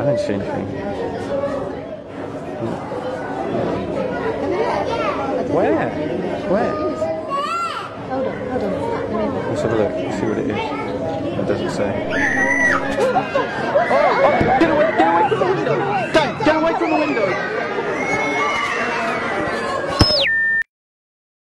I don't see anything. Where? Where? Hold on. Let's have a look. Let's see what it is. It doesn't say. Oh! Get away from the window! Dad, get away from the window!